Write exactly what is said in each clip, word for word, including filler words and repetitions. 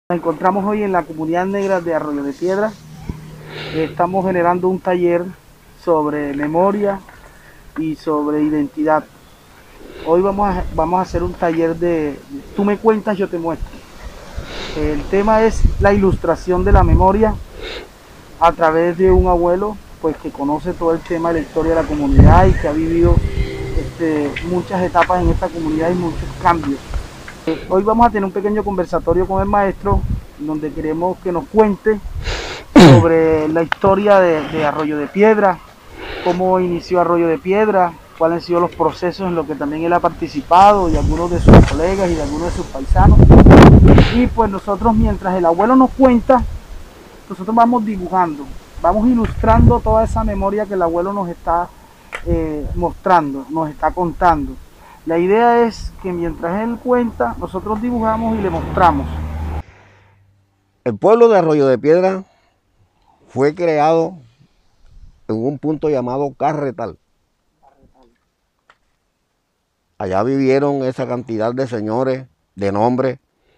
Nos encontramos hoy en la comunidad negra de Arroyo de Piedra. Estamos generando un taller sobre memoria y sobre identidad. Hoy vamos a, vamos a hacer un taller de tú me cuentas, yo te muestro. El tema es la ilustración de la memoria a través de un abuelo pues que conoce todo el tema de la historia de la comunidad y que ha vivido este, muchas etapas en esta comunidad y muchos cambios. Hoy vamos a tener un pequeño conversatorio con el maestro donde queremos que nos cuente sobre la historia de, de Arroyo de Piedra, cómo inició Arroyo de Piedra, cuáles han sido los procesos en los que también él ha participado y algunos de sus colegas y de algunos de sus paisanos. Y pues nosotros, mientras el abuelo nos cuenta, nosotros vamos dibujando, vamos ilustrando toda esa memoria que el abuelo nos está eh, mostrando, nos está contando. La idea es que mientras él cuenta, nosotros dibujamos y le mostramos. El pueblo de Arroyo de Piedra fue creado en un punto llamado Carretal. Allá vivieron esa cantidad de señores de nombre: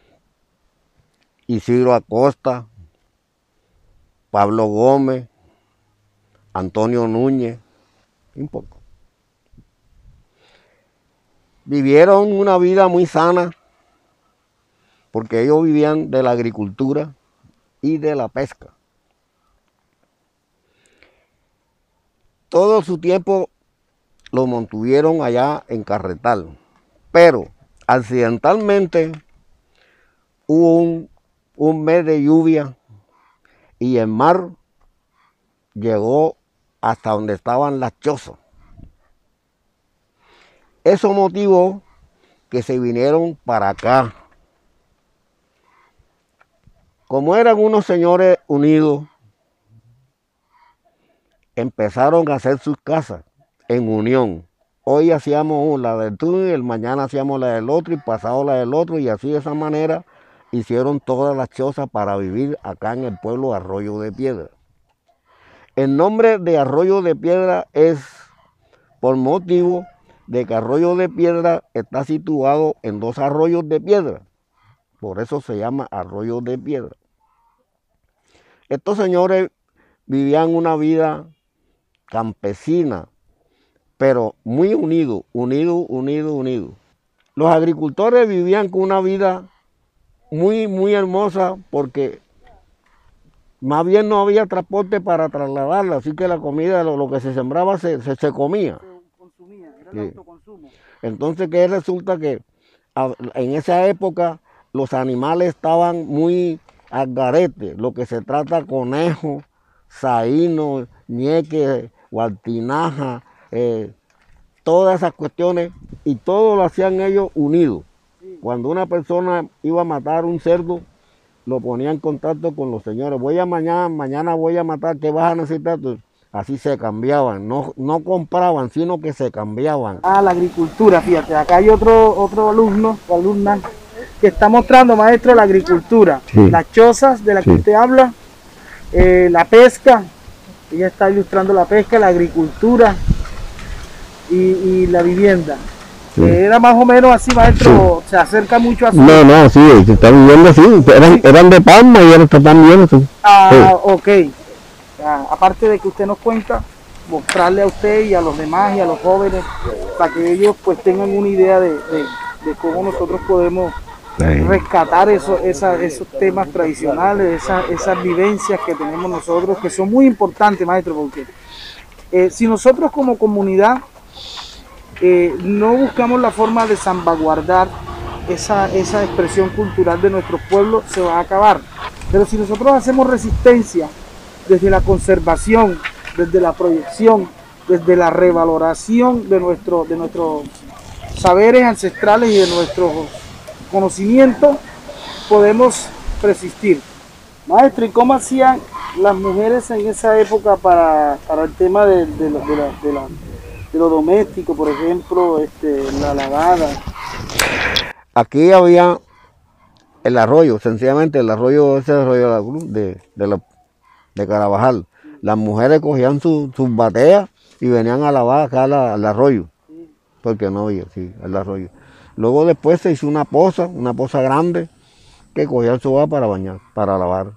Isidro Acosta, Pablo Gómez, Antonio Núñez, un poco. Vivieron una vida muy sana porque ellos vivían de la agricultura y de la pesca. Todo su tiempo lo mantuvieron allá en Carretal, pero accidentalmente hubo un, un mes de lluvia y el mar llegó hasta donde estaban las chozas. Eso motivó que se vinieron para acá. Como eran unos señores unidos, empezaron a hacer sus casas en unión. Hoy hacíamos la del tú, el mañana hacíamos la del otro y pasado la del otro, y así de esa manera hicieron todas las chozas para vivir acá en el pueblo Arroyo de Piedra. El nombre de Arroyo de Piedra es por motivo de que Arroyo de Piedra está situado en dos arroyos de piedra. Por eso se llama Arroyo de Piedra. Estos señores vivían una vida campesina, pero muy unidos, unidos, unidos, unidos. Los agricultores vivían con una vida muy, muy hermosa porque más bien no había transporte para trasladarla, así que la comida, lo, lo que se sembraba se, se, se comía. Se consumía, era el Sí. autoconsumo. Entonces, ¿qué resulta? Que a, en esa época los animales estaban muy al garete, lo que se trata conejo, saíno, ñeque, guartinaja, eh, todas esas cuestiones, y todo lo hacían ellos unidos. Sí. Cuando una persona iba a matar un cerdo, lo ponía en contacto con los señores. Voy a mañana, mañana voy a matar, ¿qué vas a necesitar? Así se cambiaban, no, no compraban, sino que se cambiaban. Ah, la agricultura, fíjate, acá hay otro, otro alumno o alumna que está mostrando, maestro, la agricultura, Sí. Las chozas de las que Sí. usted habla, eh, la pesca, ella está ilustrando la pesca, la agricultura y, y la vivienda. Sí. Eh, era más o menos así, maestro, sí. Se acerca mucho a su... No, no, sí, se está viviendo así, eran, Sí. eran de palma y ahora están viviendo así. Ah, Sí. ok. Ah, aparte de que usted nos cuenta, mostrarle a usted y a los demás y a los jóvenes para que ellos pues tengan una idea de, de, de cómo nosotros podemos Sí. rescatar eso, esa, esos temas tradicionales, esa, esas vivencias que tenemos nosotros, que son muy importantes, maestro, porque eh, si nosotros como comunidad eh, no buscamos la forma de salvaguardar esa, esa expresión cultural de nuestros pueblos, se va a acabar. Pero si nosotros hacemos resistencia desde la conservación, desde la proyección, desde la revaloración de, nuestro, de nuestros saberes ancestrales y de nuestros conocimientos, podemos persistir. Maestro, ¿y cómo hacían las mujeres en esa época para, para el tema de, de, lo, de, la, de, la, de lo doméstico, por ejemplo, este, la lavada? Aquí había el arroyo, sencillamente el arroyo, ese arroyo de, la cruz, de, de, la, de Carabajal. Las mujeres cogían sus su bateas y venían a lavar acá al, al arroyo, porque no había, sí, el arroyo. Luego después se hizo una poza, una poza grande, que cogían su agua para bañar, para lavar.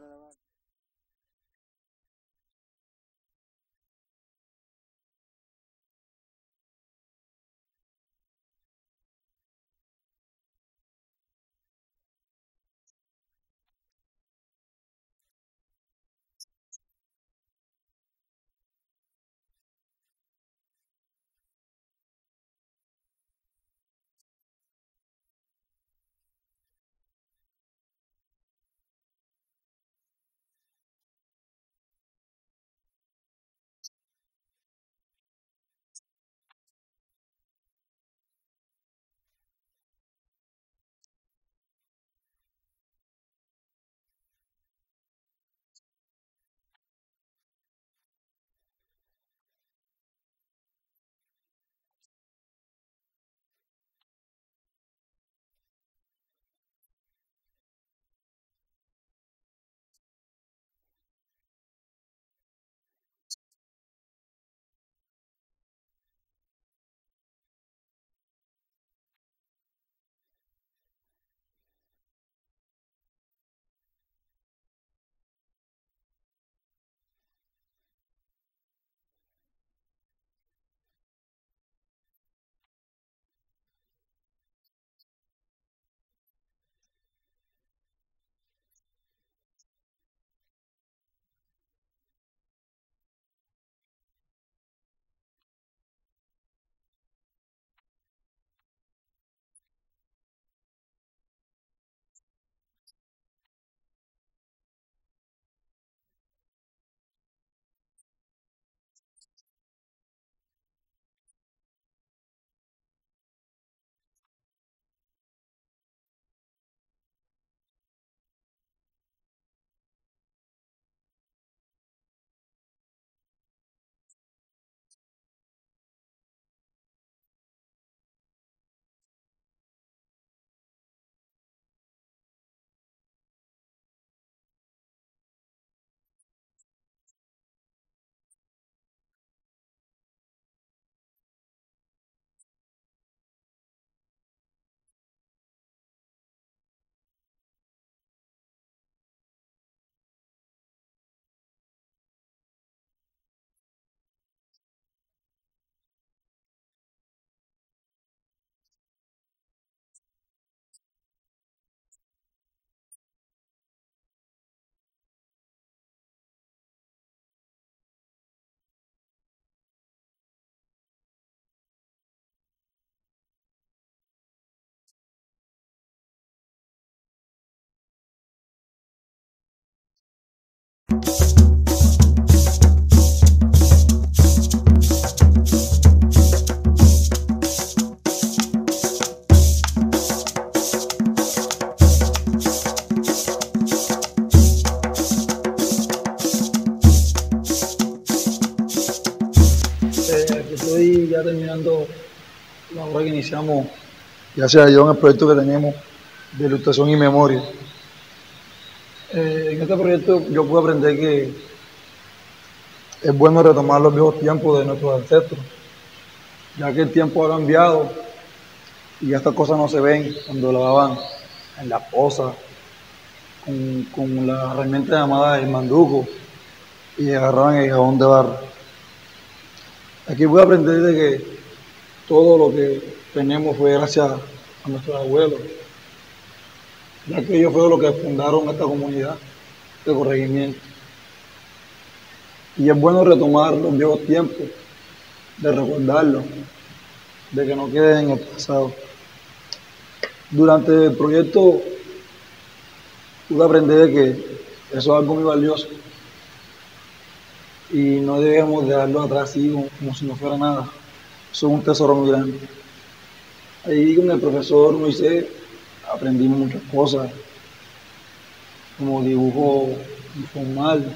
Estoy ya terminando la obra que iniciamos, gracias a Dios, en el proyecto que tenemos de ilustración y memoria. Eh, en este proyecto yo pude aprender que es bueno retomar los viejos tiempos de nuestros ancestros, ya que el tiempo ha cambiado y estas cosas no se ven cuando lavaban en la poza, con, con la herramienta llamada el manduco, y agarraban el jabón de barro. Aquí voy a aprender de que todo lo que tenemos fue gracias a nuestros abuelos, ya que ellos fueron los que fundaron esta comunidad de corregimiento. Y es bueno retomar los viejos tiempos, de recordarlos, de que no queden en el pasado. Durante el proyecto pude aprender de que eso es algo muy valioso y no debemos dejarlo atrás así como, como si no fuera nada. Eso es un tesoro muy grande. Ahí con el profesor Moisés aprendimos muchas cosas, como dibujo informal,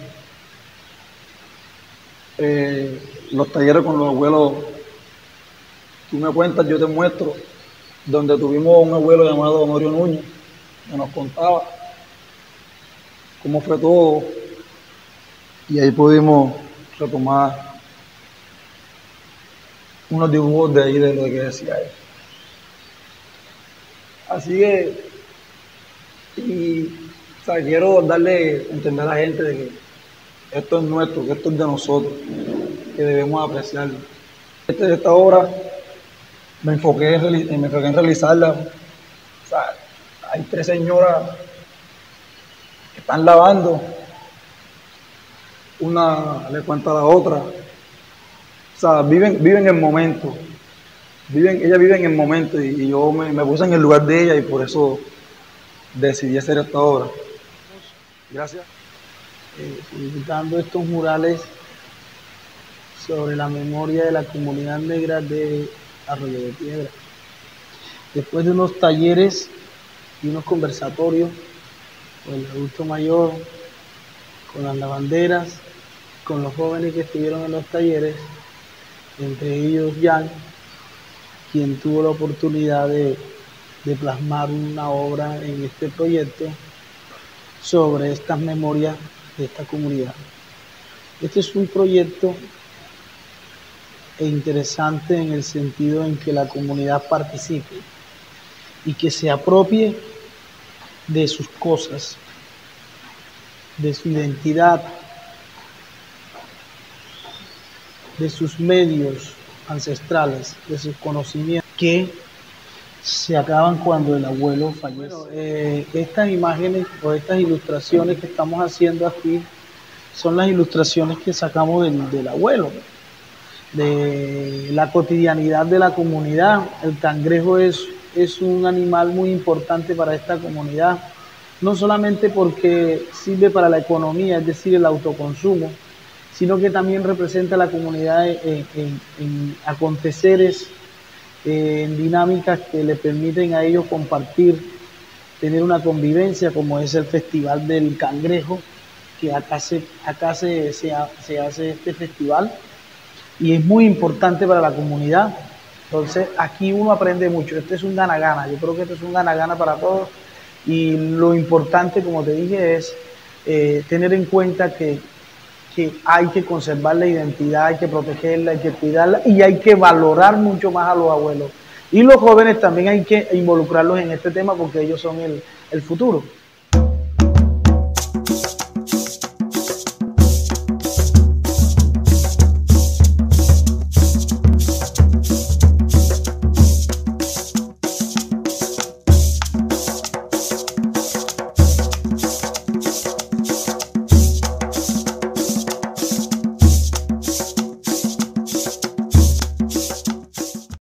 eh, los talleres con los abuelos. Tú me cuentas, yo te muestro, donde tuvimos un abuelo llamado Honorio Núñez, que nos contaba cómo fue todo, y ahí pudimos retomar unos dibujos de ahí de lo que decía él. Así que Y o sea, quiero darle a entender a la gente de que esto es nuestro, que esto es de nosotros, que debemos apreciarlo. Este, esta obra me enfoqué, en, reali- me enfoqué en realizarla. O sea, hay tres señoras que están lavando, una le cuenta a la otra. O sea, viven, viven el momento, viven, ellas viven el momento y, y yo me, me puse en el lugar de ella y por eso decidí hacer esta obra. Gracias. eh, pintando estos murales sobre la memoria de la comunidad negra de Arroyo de Piedra. Después de unos talleres y unos conversatorios con el adulto mayor, con las lavanderas, con los jóvenes que estuvieron en los talleres, entre ellos Jan, quien tuvo la oportunidad de, de plasmar una obra en este proyecto sobre estas memorias de esta comunidad. Este es un proyecto interesante en el sentido en que la comunidad participe y que se apropie de sus cosas, de su identidad, de sus medios ancestrales, de sus conocimientos que se acaban cuando el abuelo fallece. Bueno, eh, estas imágenes o estas ilustraciones que estamos haciendo aquí son las ilustraciones que sacamos del, del abuelo, de la cotidianidad de la comunidad. El cangrejo es, es un animal muy importante para esta comunidad, no solamente porque sirve para la economía, es decir, el autoconsumo, sino que también representa a la comunidad en, en, en aconteceres, en dinámicas que le permiten a ellos compartir, tener una convivencia, como es el Festival del Cangrejo, que acá se, acá se, se, se hace este festival y es muy importante para la comunidad. Entonces aquí uno aprende mucho, este es un gana-gana, yo creo que este es un gana-gana para todos y lo importante, como te dije, es eh, tener en cuenta que, que hay que conservar la identidad, hay que protegerla, hay que cuidarla y hay que valorar mucho más a los abuelos. Y los jóvenes también hay que involucrarlos en este tema porque ellos son el, el futuro.